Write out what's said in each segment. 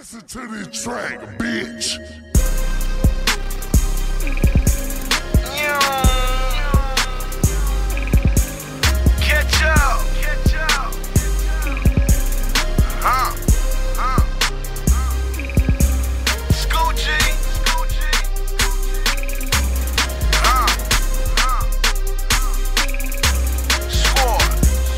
Listen to this track, bitch. Catch up. Scoochie. Squad.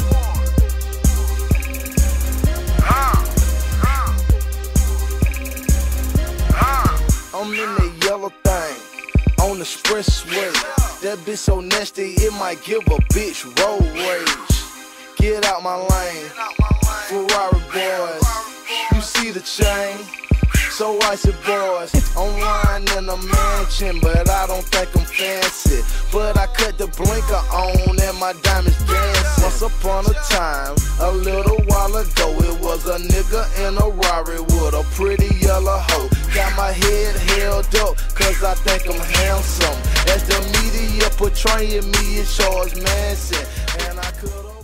I'm in the yellow thing on the expressway. That bitch so nasty, it might give a bitch road rage. Get out my lane, Ferrari boys. You see the chain, so icy boys. I'm riding in a mansion, but I don't think I'm fancy. But I cut the blinker on and my diamonds dancing. Once upon a time, a little while ago, it was a nigga in a Rari with a pretty yellow hoe. Got my head held up, cause I think I'm handsome. As the media portraying me as Charles Manson. And I could have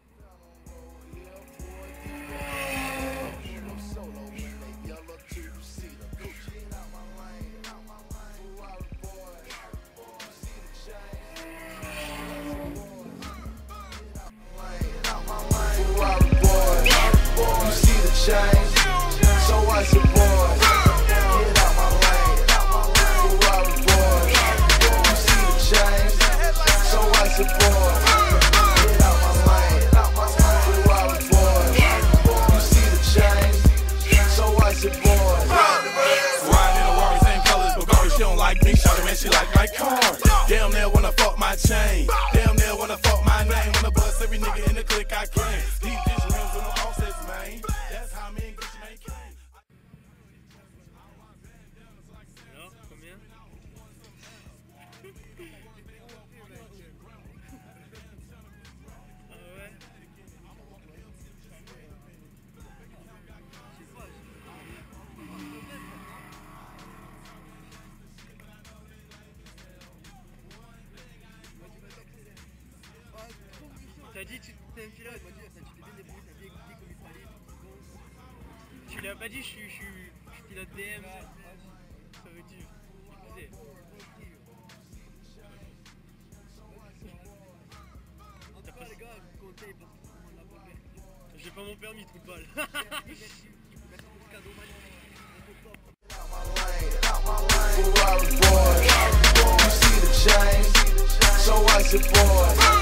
change, so I said, boy, get out my lane, Ferrari boy. You see the change, so I said, boy, get out my lane, Ferrari boy. You see the change, so I said, boy. Riding in a Rari, same colors, but Gary, she don't like me. Shawty, man, she like my car. Damn near wanna fuck my chain. Damn near wanna fuck my name. Wanna bust every nigga in the clique I claim. These bitch rims with no offsets, man. That's how me and Gucci Mane came. T'as dit tu t'es un pilote, il m'a dit tu t'es bien débrouillé, t'as bien écouté comme il fallait. Tu lui as pas dit je suis pilote DM. Ça veut dire. Écoutez. T'as pas les gars, vous comptez parce qu'on a pas permis. J'ai pas mon permis, trou de balle. Ferrari boy, you see the change, so I said, boy.